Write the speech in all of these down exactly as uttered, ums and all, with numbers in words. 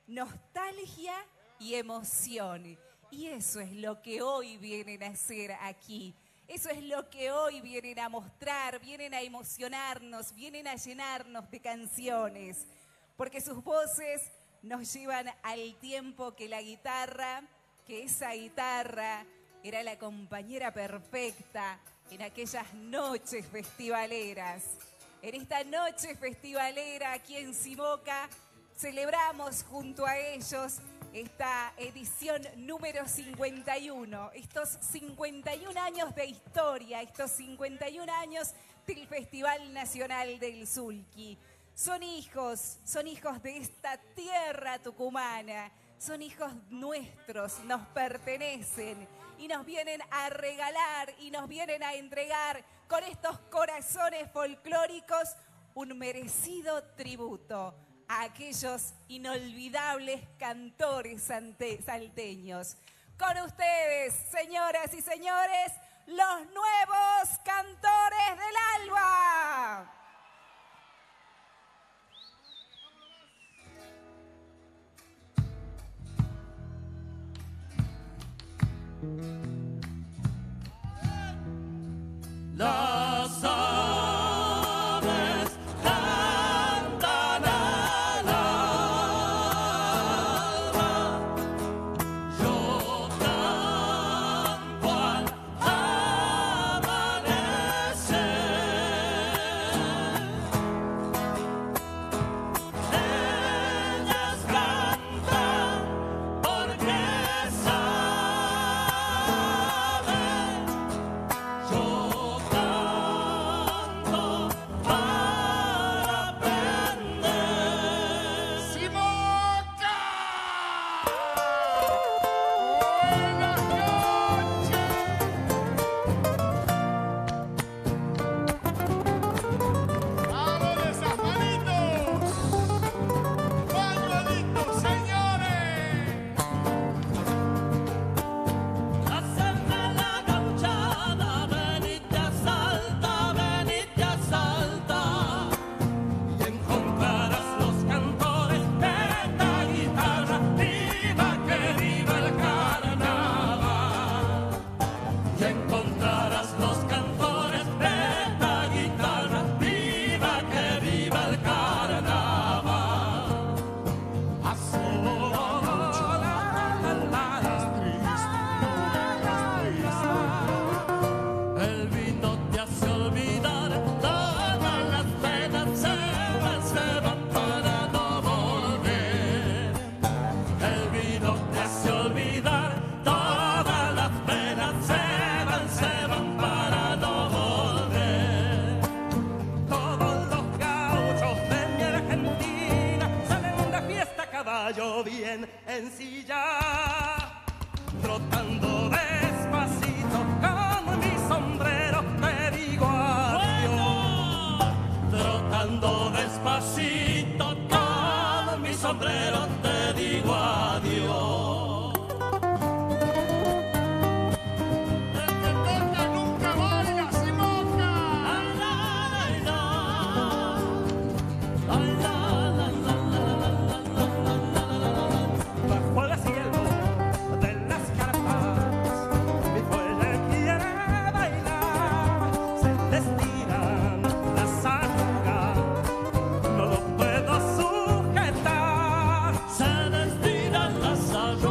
nostalgia y emoción. Y eso es lo que hoy vienen a hacer aquí. Eso es lo que hoy vienen a mostrar, vienen a emocionarnos, vienen a llenarnos de canciones. Porque sus voces nos llevan al tiempo que la guitarra, que esa guitarra era la compañera perfecta en aquellas noches festivaleras. En esta noche festivalera aquí en Simoca celebramos junto a ellos esta edición número cincuenta y uno, estos cincuenta y un años de historia, estos cincuenta y un años del Festival Nacional del Sulky. Son hijos, son hijos de esta tierra tucumana, son hijos nuestros, nos pertenecen y nos vienen a regalar y nos vienen a entregar con estos corazones folclóricos un merecido tributo a aquellos inolvidables cantores salteños. Con ustedes, señoras y señores, los nuevos cantores del Alba. Las aves cantan al alba, yo canto al amanecer. Ellas cantan porque saben, yo bien en silla, trotando despacito con mi sombrero te digo adiós. Trotando despacito con mi sombrero te digo adiós. Se desdilan las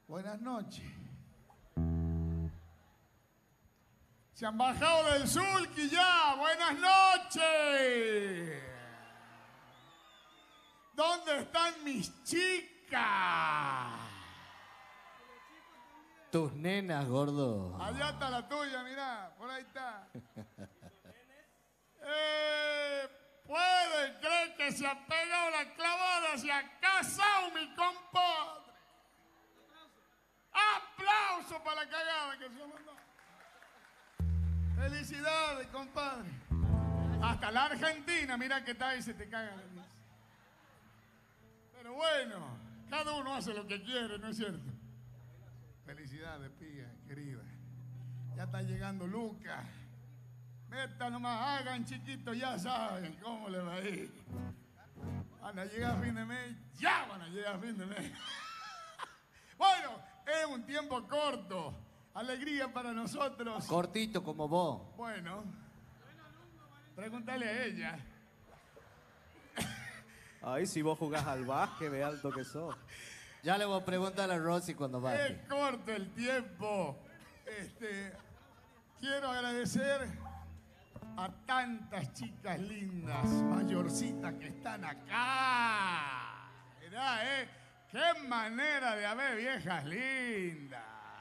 Buenas noches. Se han bajado del sulky ya. Buenas noches. ¿Dónde están mis chicas? Tus nenas, gordo. Allá está la tuya, mirá. Por ahí está. Eh, ¿Pueden creer que se ha pegado la clavada? Se ha casado mi compadre. ¡Aplauso para la cagada que se ha mandado! ¡Felicidades, compadre! Hasta la Argentina, mira que está ahí, se te caga la risa. Pero bueno, cada uno hace lo que quiere, ¿no es cierto? Felicidades, pía, querida. Ya está llegando Lucas. Meta nomás, hagan chiquitos, ya saben cómo le va a ir. Van a llegar a fin de mes, ya van a llegar a fin de mes. Bueno, es un tiempo corto. Alegría para nosotros. Cortito como vos. Bueno, pregúntale a ella. Ay, si vos jugás al básquet, ve alto que sos. Ya le voy a preguntar a Rosy cuando vaya. Es corto el tiempo. Este, quiero agradecer a tantas chicas lindas, mayorcitas que están acá. Mirá, ¿eh? ¡Qué manera de haber viejas lindas!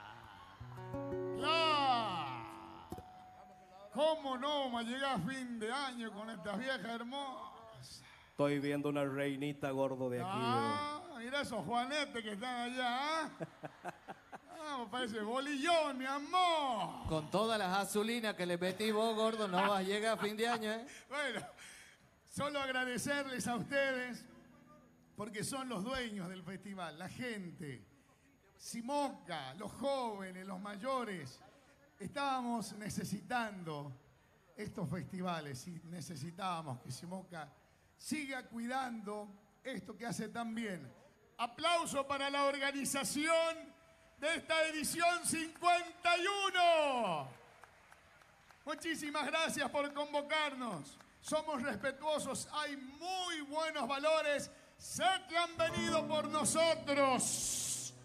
¡Claro! ¿Cómo no vamos a llegar a fin de año con estas viejas hermosas? Estoy viendo una reinita gordo de aquí. Ah, mira esos juanetes que están allá. Ah, me parece bolillón, mi amor. Con todas las azulinas que le metí vos, gordo, no vas a llegar a fin de año, ¿eh? Bueno, solo agradecerles a ustedes porque son los dueños del festival, la gente. Simoca, los jóvenes, los mayores, estábamos necesitando estos festivales y necesitábamos que Simoca siga cuidando esto que hace tan bien. Aplauso para la organización de esta edición cincuenta y uno. Muchísimas gracias por convocarnos. Somos respetuosos, hay muy buenos valores. Sé que han venido por nosotros.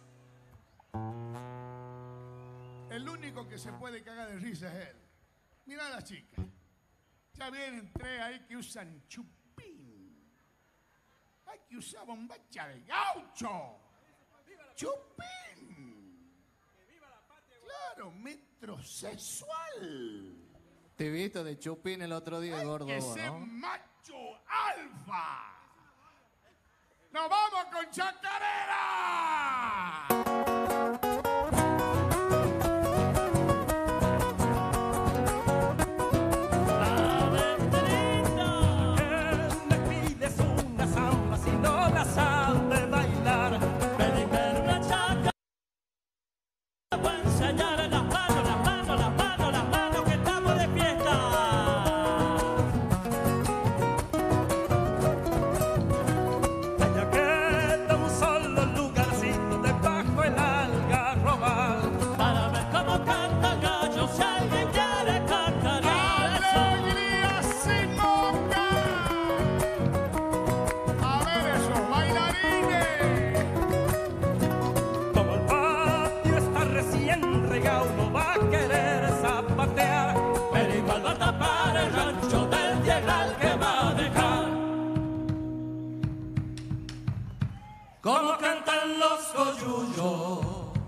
El único que se puede cagar de risa es él. Mira a las chicas. Ya vienen tres ahí que usan chupín. Hay que usar bombacha de gaucho. Chupín. Claro, metrosexual. Te he visto de chupín el otro día, Hay gordo, que vos, ser ¿no? macho alfa. ¡Nos vamos con Chacarera! Como cantan los coyullos,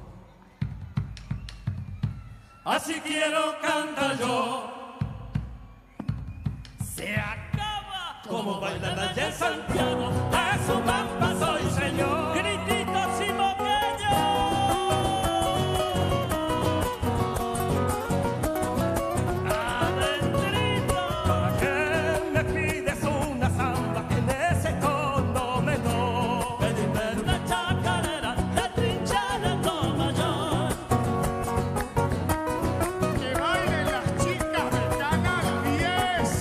así quiero cantar yo. Se acaba como bailan allá en Santiago, a su pampa soy señor. Grititos simoqueños. Adentrito, ¿para qué me pides una samba que en ese tono menor? Pedime una chacarera de trinchera en do mayor. Que bailen las chicas del Canal diez.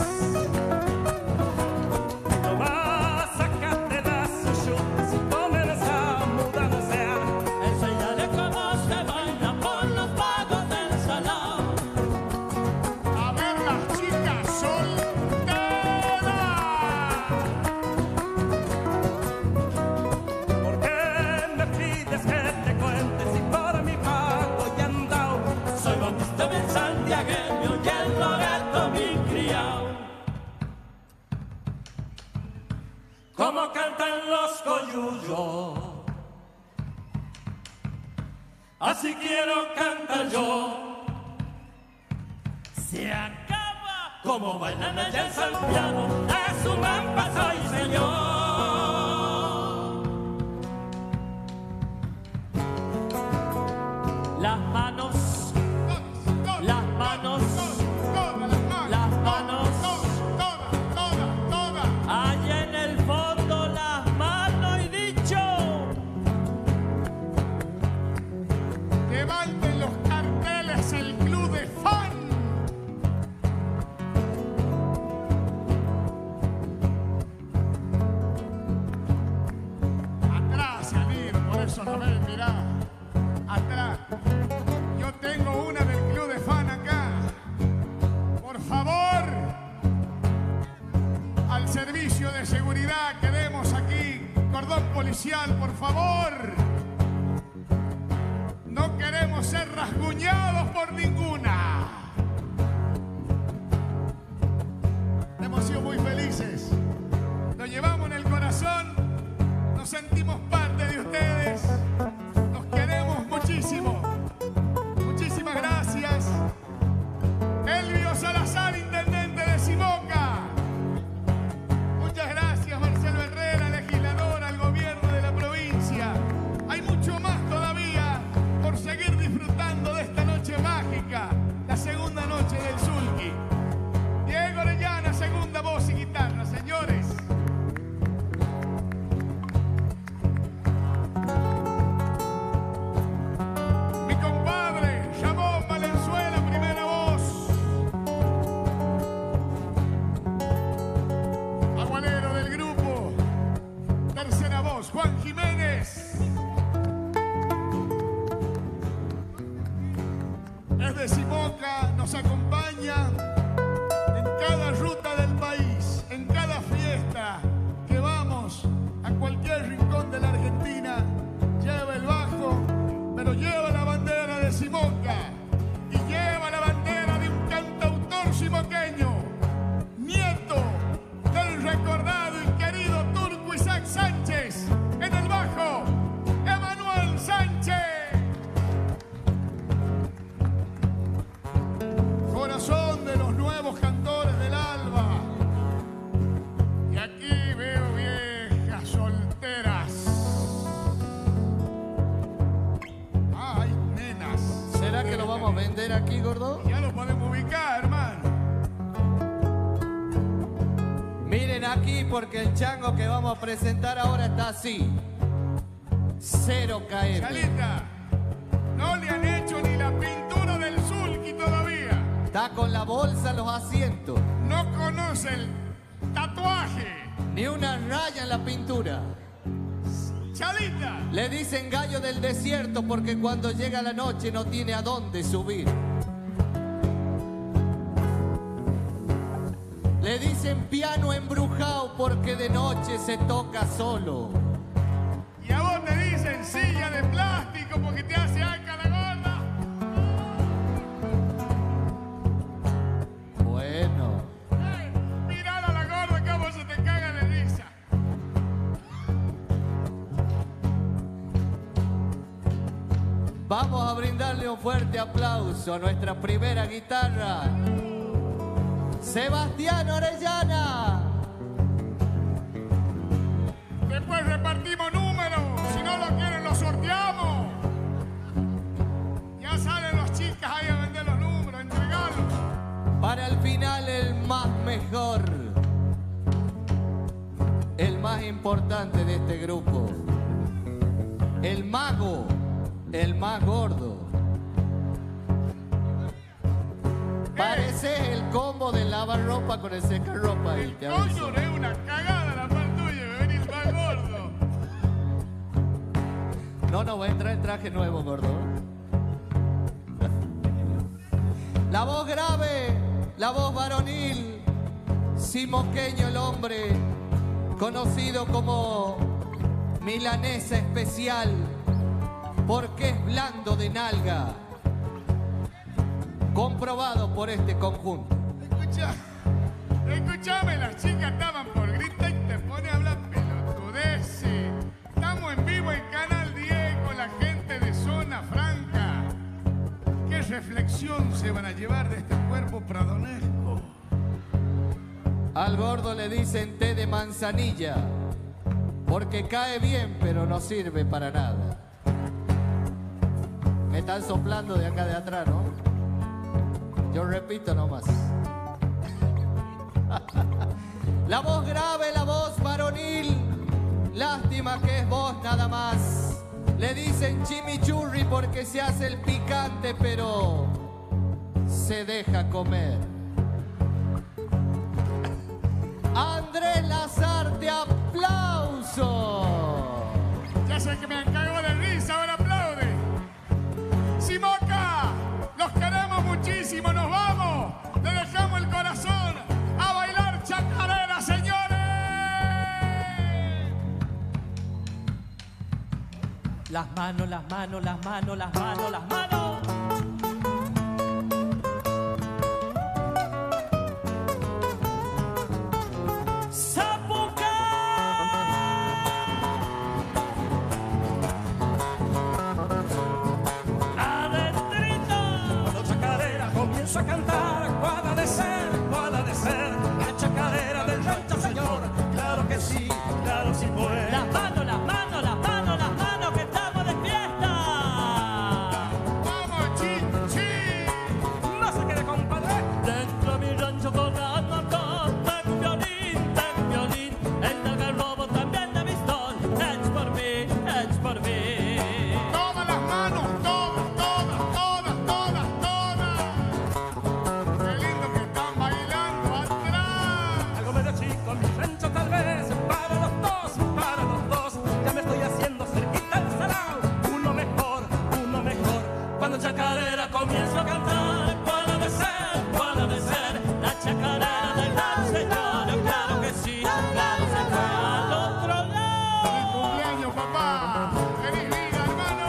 No vas a sacarte las chutes y comer así quiero cantar yo. Se acaba como bailan allá en Santiago, es un gran paso y señor. Las manos, las manos, las manos, allá en el fondo las manos y dicho. Levanten los carteles el club de fan. Atrás, salir, por eso no ven, mirá. Atrás. Yo tengo una del club de fan acá. Por favor, al servicio de seguridad queremos aquí cordón policial, por favor. No queremos ser rasguñados por ninguna. Hemos sido muy felices. Lo llevamos en el corazón. Nos sentimos parte de ustedes. Nos queremos muchísimo. Muchísimas gracias. Elvio Salazar, intendente de Simoca. Muchas gracias, Marcelo Herrera, legislador, al gobierno de la provincia. Hay mucho más todavía por seguir disfrutando de esta noche mágica, la segunda noche del Zulki. Diego Orellana, segunda voz y guitarra, señores. Mi compadre, Ramón Valenzuela, primera voz. Agualero del grupo, tercera voz, Juan Jiménez. Es de Simoca, nos acompaña en cada ruta del país, en cada fiesta que vamos a cualquier rincón de la Argentina. Lleva el bajo, pero lleva la bandera de Simoca y lleva la bandera de un cantautor simoqueño, nieto del recordado y querido Turco Isaac Sánchez. En el bajo, Emanuel Sánchez. Corazón de los nuevos cantores del Alba. Y aquí veo viejas solteras. Ay, nenas. ¿Será que lo vamos a vender aquí, gordo? Ya lo podemos ubicar, hermano. Miren aquí porque el chango que vamos a presentar ahora está así. Cero caer. Chalita, no le han hecho ni la pintura del Zulki todavía. Está con la bolsa en los asientos. No conoce el tatuaje. Ni una raya en la pintura. Chalita, Le dicen gallo del desierto porque cuando llega la noche no tiene a dónde subir. Le dicen piano embrujado porque de noche se toca solo. y a vos te dicen silla de plástico porque te hace acá la gorda. Bueno, Ay, mirala a la gorda cómo se te caga de risa. vamos a brindarle un fuerte aplauso a nuestra primera guitarra, Sebastián Orellana. Después repartimos números, si no lo quieren lo sorteamos. Ya salen las chicas ahí a vender los números, entregarlos. Para el final el más mejor, el más importante de este grupo, el mago, el más gordo. Parece el combo de lavarropa con el secarropa. El y te aviso. coño es una cagada la par tuya, me venís más gordo. No, no, va a entrar el traje nuevo, gordo. La voz grave, la voz varonil, simoqueño el hombre, conocido como milanesa especial, porque es blando de nalga, comprobado por este conjunto. Escucha, escúchame, las chicas estaban por gritar y te pone a hablar pelotudeces. Estamos en vivo en Canal diez con la gente de Zona Franca. reflexión se van a llevar de este cuerpo pradonesco? Al gordo le dicen té de manzanilla, porque cae bien, pero no sirve para nada. Me están soplando de acá de atrás, ¿no? Yo repito nomás. La voz grave, la voz varonil. Lástima que es voz nada más. Le dicen chimichurri porque se hace el picante, pero se deja comer. Andrés Lazarte, aplauso. Ya sé que me han cagado de risa, ahora aplaude. Simoca, los queremos muchísimo, nos vamos. Le dejamos el corazón a bailar chacarera, señores. Las manos, las manos, las manos, las manos, las manos. A cantar, cuál ha de ser, cuál ha de ser la chacarera del rancho, señor. Claro que sí, claro sí puede. Las manos, las manos, las manos, las manos, que estamos de fiesta. ¡Vamos, chin, chin! No se quede, compadre. Dentro de mi rancho con Anacón, tengo un violín, tengo un violín. El del garrobo también de pistón. Hecho por mí, hecho por mí. Todas las manos, todas, todas, todas, todas, todas. Qué lindo que están bailando atrás. Algo medio chico, mi rancho tal vez. Para los dos, para los dos. Ya me estoy haciendo cerquita el salao. Uno mejor, uno mejor. Cuando chacarera comienzo a cantar, ¿cuál ha de ser? ¿Cuál ha de ser? La chacarera del gran señor, claro que sí, claro se fue al otro ¡Feliz lado. cumpleaños, papá! ¡Feliz vida, hermano!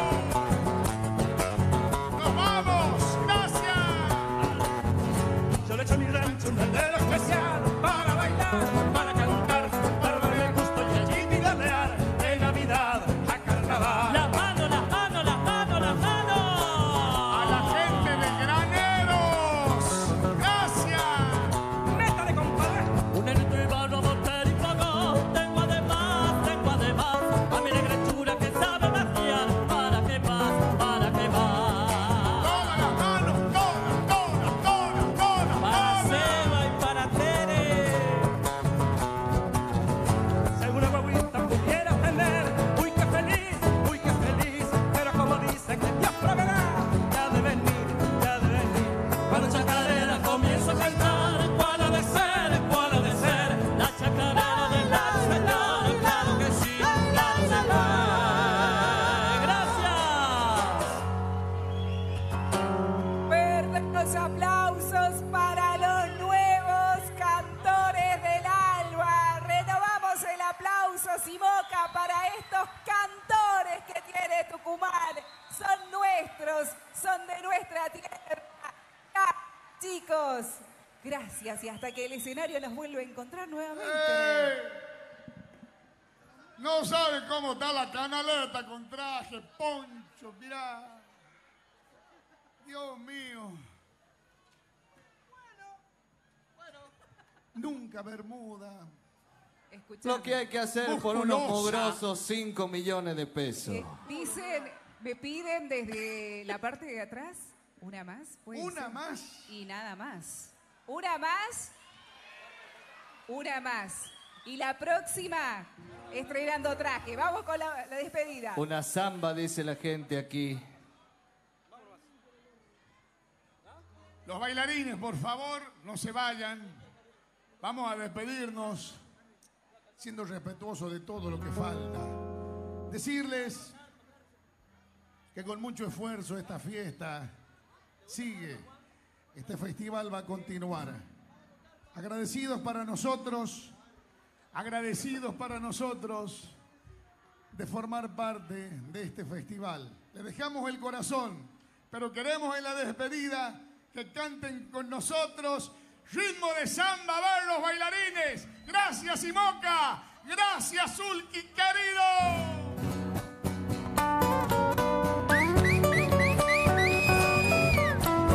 ¡Nos vamos! ¡Gracias! Yo le echo a mi rancho un aldero especial para bailar, para cantar, para darle gusto y allí vidalear de Navidad a Carnaval. Las manos, las manos, las manos, las manos. ¡A la gente de Graneros! ¡Gracias! ¡Métale, compadre! Un negrito y barro, boter y fuego. Tengo además, tengo además a mi negrechura que sabe magiar. ¿Para qué más? ¿Para qué más? ¡Todas las manos! ¡Todas, todas, todas, todas! Para todas! Seba y para Tere. Si alguna guaguita pudiera tener, uy qué feliz, uy qué feliz, pero como dice que Dios proveerá, ya de venir, ya de venir. Cuando chacarera comienzo a cantar, ¿cuál ha de ser? ¿Cuál ha de ser? La chacarera del gran señor, claro que sí, claro se fue. Gracias. Fuertes aplausos para los nuevos cantores del Alba. Renovamos el aplauso, Simoca, para estos cantores que tiene Tucumán. Son nuestros, son de nuestra tierra. Ah, chicos, gracias y hasta que el escenario nos vuelva a encontrar nuevamente. ¡Eh! No sabe cómo está la canaleta con traje, poncho, mirá. Dios mío. Nunca bermuda. Escuchame. Lo que hay que hacer por unos Musculosa. mugrosos cinco millones de pesos. Eh, dicen, me piden desde la parte de atrás, una más. ¿Puede Una ser? más. Y nada más. Una más. Una más. Y la próxima, estrenando traje. Vamos con la, la despedida. Una samba, dice la gente aquí. Los bailarines, por favor, no se vayan. Vamos a despedirnos siendo respetuosos de todo lo que falta. Decirles que con mucho esfuerzo esta fiesta sigue. Este festival va a continuar. Agradecidos para nosotros, agradecidos para nosotros de formar parte de este festival. Les dejamos el corazón, pero queremos en la despedida que canten con nosotros ritmo de samba, a ver los bailarines. Gracias, Simoca. Gracias, Zulki, querido.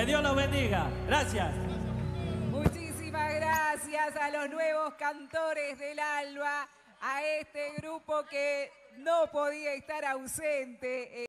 Que Dios los bendiga. Gracias. Muchísimas gracias a los nuevos cantores del Alba, a este grupo que no podía estar ausente.